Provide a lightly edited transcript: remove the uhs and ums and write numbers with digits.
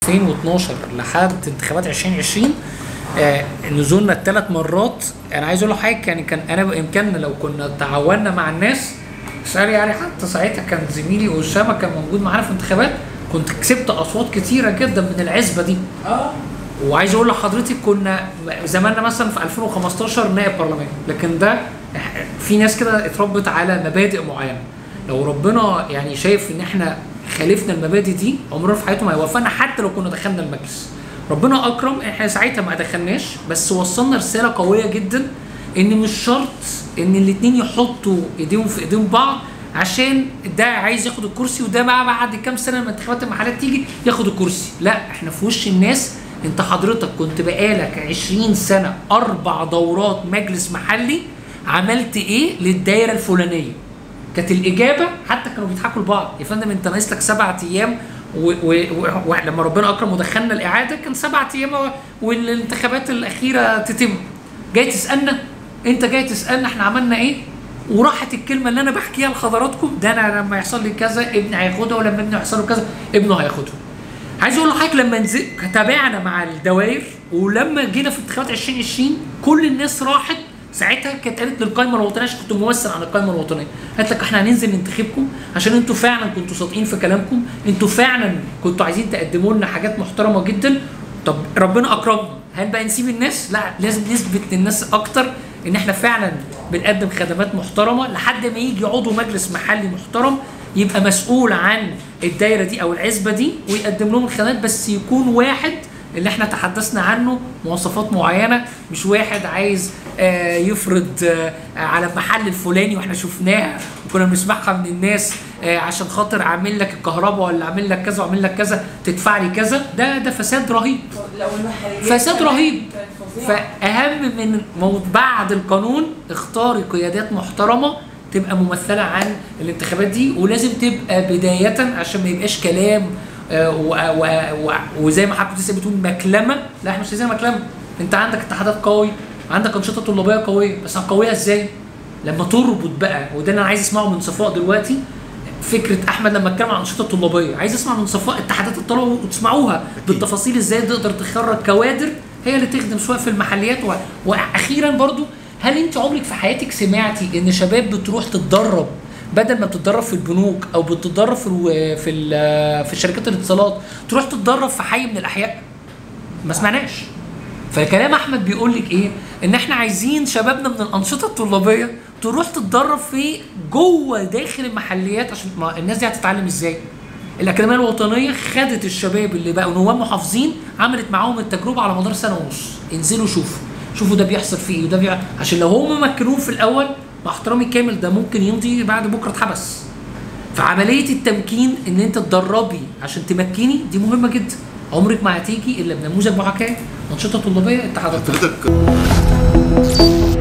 2012 لحد انتخابات 2020 نزولنا الثلاث مرات. انا عايز اقول له حاجه، يعني كان انا بامكاننا لو كنا تعاوننا مع الناس ساري، يعني حتى ساعتها كان زميلي اسامه كان موجود معانا في انتخابات، كنت كسبت اصوات كتيره جدا من العزبه دي. وعايز اقول لحضرتك كنا زماننا مثلا في 2015 نائب برلمان، لكن ده في ناس كده اتربت على مبادئ معينه. لو ربنا يعني شايف ان احنا خالفنا المبادئ دي عمرنا في حياته ما هيوفقنا، حتى لو كنا دخلنا المجلس. ربنا اكرم، احنا ساعتها ما دخلناش، بس وصلنا رساله قويه جدا ان مش شرط ان الاثنين يحطوا ايديهم في ايدين بعض عشان ده عايز ياخد الكرسي وده بقى بعد كام سنه لما انتخابات المحلات تيجي ياخد الكرسي. لا، احنا في وش الناس. انت حضرتك كنت بقالك 20 سنه 4 دورات مجلس محلي، عملت ايه للدايره الفلانيه؟ كانت الاجابه، حتى كانوا بيضحكوا لبعض، يا فندم انت ناقص لك 7 ايام ولما ربنا اكرم ودخلنا الاعاده كان 7 ايام والانتخابات الاخيره تتم. جاي تسالنا؟ انت جاي تسالنا احنا عملنا ايه؟ وراحت الكلمه اللي انا بحكيها لحضراتكم، ده انا لما يحصل لي كذا ابني هياخدها، ولما ابني يحصل له كذا ابنه هياخدها. عايز اقول لحضرتك لما تابعنا مع الدوائر، ولما جينا في انتخابات 2020 كل الناس راحت ساعتها كانت قالت للقائمه الوطنيه، عشان كنت ممثل عن القائمه الوطنيه، قالت لك احنا هننزل ننتخبكم عشان انتوا فعلا كنتوا صادقين في كلامكم، انتوا فعلا كنتوا عايزين تقدموا لنا حاجات محترمه جدا. طب ربنا اكرمنا، هل بقى نسيب الناس؟ لا، لازم نثبت للناس اكتر ان احنا فعلا بنقدم خدمات محترمه، لحد ما يجي عضو مجلس محلي محترم يبقى مسؤول عن الدايره دي او العزبه دي ويقدم لهم الخدمات، بس يكون واحد اللي احنا تحدثنا عنه مواصفات معينه، مش واحد عايز يفرض على المحل الفلاني واحنا شفناها وكنا بنسمعها من الناس عشان خاطر اعمل لك الكهرباء ولا اعمل لك كذا واعمل لك كذا تدفع لي كذا. ده فساد رهيب، فساد رهيب. فاهم من بعد القانون اختاري قيادات محترمه تبقى ممثله عن الانتخابات دي، ولازم تبقى بدايه عشان ما يبقاش كلام وزي ما حضرتك لسه بتقول مكلمه. لا، احنا مش عايزين مكلمه. انت عندك اتحادات قوي، عندك انشطه طلابيه قويه، بس قويه ازاي؟ لما تربط بقى، وده انا عايز اسمعه من صفاء دلوقتي. فكره احمد لما اتكلم عن انشطه طلابيه، عايز اسمع من صفاء اتحادات الطلبه وتسمعوها بالتفاصيل ازاي تقدر تخرج كوادر هي اللي تخدم سواء في المحليات واخيرا برضو، هل انت عمرك في حياتك سمعتي ان شباب بتروح تتدرب بدل ما بتتدرب في البنوك او بتتدرب في شركات الاتصالات تروح تتدرب في حي من الاحياء؟ ما سمعناش. فكلام احمد بيقول لك ايه؟ ان احنا عايزين شبابنا من الانشطه الطلابيه تروح تتدرب في جوه داخل المحليات، عشان الناس دي هتتعلم ازاي؟ الاكاديميه الوطنيه خدت الشباب اللي بقوا نواب محافظين، عملت معاهم التجربه على مدار سنه ونص. انزلوا شوفوا ده بيحصل فيه وده عشان لو هم مكنوه في الاول مع احترامي الكامل ده ممكن يمضي بعد بكره اتحبس. فعمليه التمكين ان انت تدربي عشان تمكني دي مهمه جدا. عمرك ما هتيجي الا بنموذج محاكاه انشطه طلابيه اتحادات.